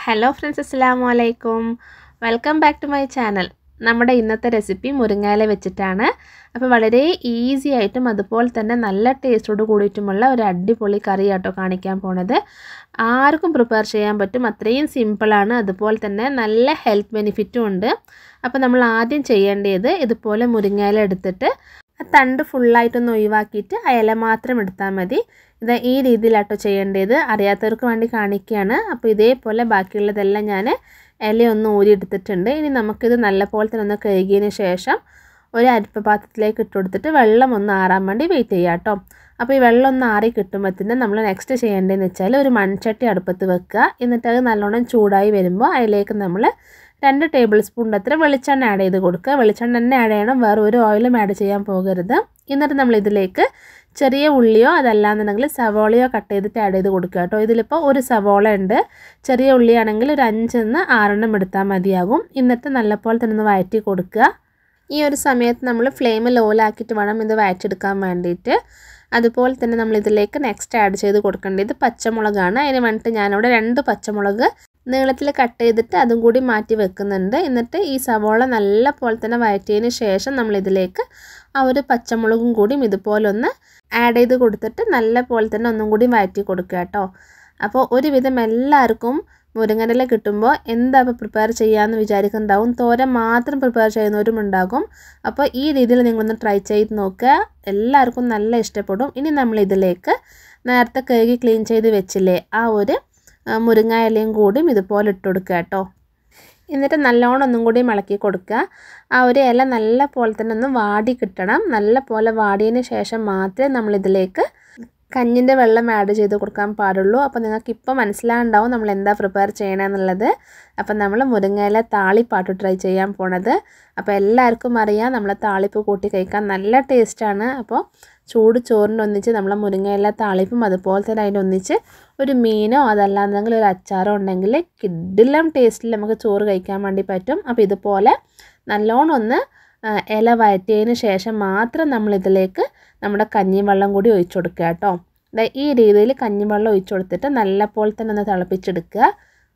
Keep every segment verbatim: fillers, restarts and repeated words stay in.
Hello friends, അസ്സലാമു അലൈക്കും. Welcome back to my channel. നമ്മുടെ ഇന്നത്തെ റെസിപ്പി മുരിങ്ങയില വെച്ചിട്ടാണ്. അപ്പോൾ വളരെ ഈസി ആയിട്ടും അതുപോലെ തന്നെ നല്ല ടേസ്റ്റോട് കൂടിയിട്ടുമുള്ള ഒരു അടിപൊളി കറി ആട്ടോ കാണിക്കാൻ പോണത്. ആർക്കും പ്രിപ്പയർ ചെയ്യാൻ പറ്റും, അത്രയും സിമ്പിളാണ്. അതുപോലെ തന്നെ നല്ല ഹെൽത്ത് ബെനിഫിറ്റും ഉണ്ട്. അപ്പോൾ നമ്മൾ ആദ്യം ചെയ്യേണ്ടത് ഇതുപോലെ മുരിങ്ങയില എടുത്തിട്ട് ആ തണ്ട് ഫുള്ളായിട്ടൊന്ന് ഒഴിവാക്കിയിട്ട് ആ ഇല മാത്രം എടുത്താൽ മതി. ഇത് ഈ രീതിയിലാട്ടോ ചെയ്യേണ്ടത്. അറിയാത്തവർക്ക് വേണ്ടി കാണിക്കുകയാണ്. അപ്പോൾ ഇതേപോലെ ബാക്കിയുള്ളതെല്ലാം ഞാൻ ഇലയൊന്ന് ഊരിയെടുത്തിട്ടുണ്ട്. ഇനി നമുക്കിത് നല്ലപോലെ തന്നെ ഒന്ന് കഴുകിയതിന് ശേഷം ഒരു അരിപ്പ പാത്രത്തിലേക്ക് ഇട്ട് കൊടുത്തിട്ട് വെള്ളം ഒന്ന് ആറാൻ വേണ്ടി വെയിറ്റ് ചെയ്യാം കേട്ടോ. അപ്പോൾ ഈ വെള്ളം ഒന്ന് ആറി കിട്ടുമ്പോഴത്തേനും നമ്മൾ നെക്സ്റ്റ് ചെയ്യേണ്ടതെന്ന് വെച്ചാൽ ഒരു മൺചട്ടി അടുപ്പത്ത് വെക്കുക. എന്നിട്ട് അത് നല്ലോണം ചൂടായി വരുമ്പോൾ അതിലേക്ക് നമ്മൾ രണ്ട് ടേബിൾ സ്പൂൺ അത്ര വെളിച്ചെണ്ണ ആഡ് ചെയ്ത് കൊടുക്കുക. വെളിച്ചെണ്ണ തന്നെ ആഡ് ചെയ്യണം, വേറെ ഒരു ഓയിലും ആഡ് ചെയ്യാൻ പോകരുത്. എന്നിട്ട് നമ്മൾ ഇതിലേക്ക് ചെറിയ ഉള്ളിയോ അതല്ലാന്നുണ്ടെങ്കിൽ സവോളയോ കട്ട് ചെയ്തിട്ട് ആഡ് ചെയ്ത് കൊടുക്കുക കേട്ടോ. ഇതിലിപ്പോൾ ഒരു സവോള ഉണ്ട്. ചെറിയ ഉള്ളിയാണെങ്കിൽ ഒരു അഞ്ചെന്ന് ആറെണ്ണം എടുത്താൽ മതിയാകും. എന്നിട്ട് നല്ലപോലെ തന്നെ ഒന്ന് വഴറ്റി കൊടുക്കുക. ഈ ഒരു സമയത്ത് നമ്മൾ ഫ്ലെയിം ലോയിലാക്കിയിട്ട് വേണം ഇത് വഴറ്റിയെടുക്കാൻ വേണ്ടിയിട്ട്. അതുപോലെ തന്നെ നമ്മൾ ഇതിലേക്ക് നെക്സ്റ്റ് ആഡ് ചെയ്ത് കൊടുക്കേണ്ടത് പച്ചമുളകാണ്. അതിന് വേണ്ടിയിട്ട് ഞാനിവിടെ രണ്ട് പച്ചമുളക് നീളത്തിൽ കട്ട് ചെയ്തിട്ട് അതും കൂടി മാറ്റി വെക്കുന്നുണ്ട്. എന്നിട്ട് ഈ സവോള നല്ല പോലെ തന്നെ വഴറ്റിയതിന് ശേഷം നമ്മളിതിലേക്ക് ആ ഒരു പച്ചമുളകും കൂടിയും ഇതുപോലെ ഒന്ന് ആഡ് ചെയ്ത് കൊടുത്തിട്ട് നല്ല പോലെ തന്നെ ഒന്നും കൂടി വഴറ്റി കൊടുക്കുക കേട്ടോ. അപ്പോൾ ഒരുവിധം എല്ലാവർക്കും മുരിങ്ങയില കിട്ടുമ്പോൾ എന്താ ഇപ്പോൾ പ്രിപ്പയർ ചെയ്യാമെന്ന് വിചാരിക്കുന്നുണ്ടാവും. തോരൻ മാത്രം പ്രിപ്പയർ ചെയ്യുന്നവരും ഉണ്ടാകും. അപ്പോൾ ഈ രീതിയിൽ നിങ്ങളൊന്ന് ട്രൈ ചെയ്ത് നോക്കുക, എല്ലാവർക്കും നല്ല ഇഷ്ടപ്പെടും. ഇനി നമ്മളിതിലേക്ക് നേരത്തെ കഴുകി ക്ലീൻ ചെയ്ത് വെച്ചില്ലേ ആ ഒരു മുരിങ്ങ ഇലയും കൂടിയും ഇതുപോലെ ഇട്ട് കൊടുക്കുക കേട്ടോ. എന്നിട്ട് നല്ലോണം ഒന്നും കൂടി ഇളക്കി കൊടുക്കുക. ആ ഒരു ഇല നല്ല പോലെ തന്നെ ഒന്ന് വാടി കിട്ടണം. നല്ല പോലെ വാടിയതിന് ശേഷം മാത്രമേ നമ്മളിതിലേക്ക് കഞ്ഞിൻ്റെ വെള്ളം ആഡ് ചെയ്ത് കൊടുക്കാൻ പാടുള്ളൂ. അപ്പോൾ നിങ്ങൾക്ക് ഇപ്പോൾ മനസ്സിലാകുന്നുണ്ടാവും നമ്മൾ എന്താ പ്രിപ്പയർ ചെയ്യണമെന്നുള്ളത്. അപ്പം നമ്മൾ മുരിങ്ങയില താളിപ്പാട്ട് ട്രൈ ചെയ്യാൻ പോണത്. അപ്പോൾ എല്ലാവർക്കും അറിയാം നമ്മൾ താളിപ്പ് കൂട്ടി കഴിക്കാൻ നല്ല ടേസ്റ്റാണ്. അപ്പോൾ ചൂട് ചോറിൻ്റെ ഒന്നിച്ച് നമ്മൾ മുരിങ്ങയില താളിപ്പും അതുപോലെ തന്നെ അതിനൊന്നിച്ച് ഒരു മീനോ അതല്ലാന്നെങ്കിൽ ഒരു അച്ചാറോ ഉണ്ടെങ്കിൽ കിഡിലം ടേസ്റ്റിൽ നമുക്ക് ചോറ് കഴിക്കാൻ വേണ്ടി പറ്റും. അപ്പോൾ ഇതുപോലെ നല്ലോണം ഒന്ന് ഇല വഴറ്റിയതിന് ശേഷം മാത്രം നമ്മളിതിലേക്ക് നമ്മുടെ കഞ്ഞിവെള്ളം കൂടി ഒഴിച്ചു കൊടുക്കുക കേട്ടോ. ഈ രീതിയിൽ കഞ്ഞിവെള്ളം ഒഴിച്ചു കൊടുത്തിട്ട് നല്ല പോലെ തന്നെ ഒന്ന് തിളപ്പിച്ചെടുക്കുക.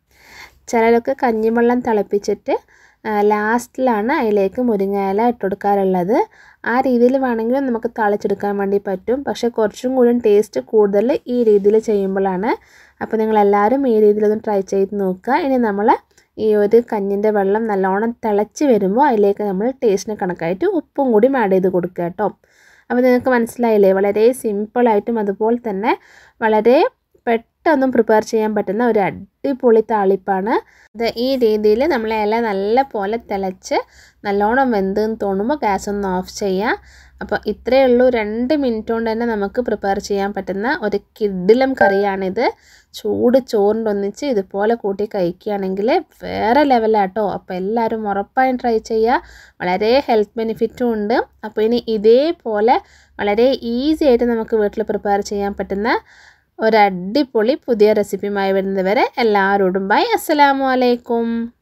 ചിലരൊക്കെ കഞ്ഞിവെള്ളം തിളപ്പിച്ചിട്ട് ലാസ്റ്റിലാണ് അതിലേക്ക് മുരിങ്ങയില ഇട്ട് കൊടുക്കാറുള്ളത്. ആ രീതിയിൽ വേണമെങ്കിലും നമുക്ക് തളിച്ചെടുക്കാൻ വേണ്ടി പറ്റും. പക്ഷേ കുറച്ചും കൂടി ടേസ്റ്റ് കൂടുതൽ ഈ രീതിയിൽ ചെയ്യുമ്പോഴാണ്. അപ്പോൾ നിങ്ങളെല്ലാവരും ഈ രീതിയിലൊന്ന് ട്രൈ ചെയ്ത് നോക്കുക. ഇനി നമ്മൾ ഈ ഒരു കഞ്ഞിൻ്റെ വെള്ളം നല്ലോണം തിളച്ച് വരുമ്പോൾ അതിലേക്ക് നമ്മൾ ടേസ്റ്റിന് കണക്കായിട്ട് ഉപ്പും കൂടി ആഡ് ചെയ്ത് കൊടുക്കുക കേട്ടോ. അപ്പോൾ നിങ്ങൾക്ക് മനസ്സിലായില്ലേ, വളരെ സിമ്പിളായിട്ടും അതുപോലെ തന്നെ വളരെ പെട്ടെന്നും പ്രിപ്പയർ ചെയ്യാൻ പറ്റുന്ന ഒരു അടിപൊളി താളിപ്പാണ് ഇത്. ഈ രീതിയിൽ നമ്മൾ ഇല നല്ല പോലെ തിളച്ച് നല്ലോണം വെന്തെന്ന് തോന്നുമ്പോൾ ഗ്യാസ് ഒന്ന് ഓഫ് ചെയ്യുക. അപ്പോൾ ഇത്രയേ ഉള്ളൂ, രണ്ട് മിനിറ്റ് കൊണ്ട് തന്നെ നമുക്ക് പ്രിപ്പയർ ചെയ്യാൻ പറ്റുന്ന ഒരു കിഡിലം കറിയാണിത്. ചൂട് ചോറിൻ്റെ ഒന്നിച്ച് ഇതുപോലെ കൂട്ടി കഴിക്കുകയാണെങ്കിൽ വേറെ ലെവലാട്ടോ. അപ്പോൾ എല്ലാവരും ഉറപ്പായും ട്രൈ ചെയ്യുക, വളരെ ഹെൽത്ത് ബെനിഫിറ്റും ഉണ്ട്. അപ്പോൾ ഇനി ഇതേപോലെ വളരെ ഈസി ആയിട്ട് നമുക്ക് വീട്ടിൽ പ്രിപ്പയർ ചെയ്യാൻ പറ്റുന്ന ഒരു അടിപൊളി പുതിയ റെസിപ്പിയുമായി വരുന്നത് വരെ എല്ലാവരോടും ബൈ. അസ്സലാമു അലൈക്കും.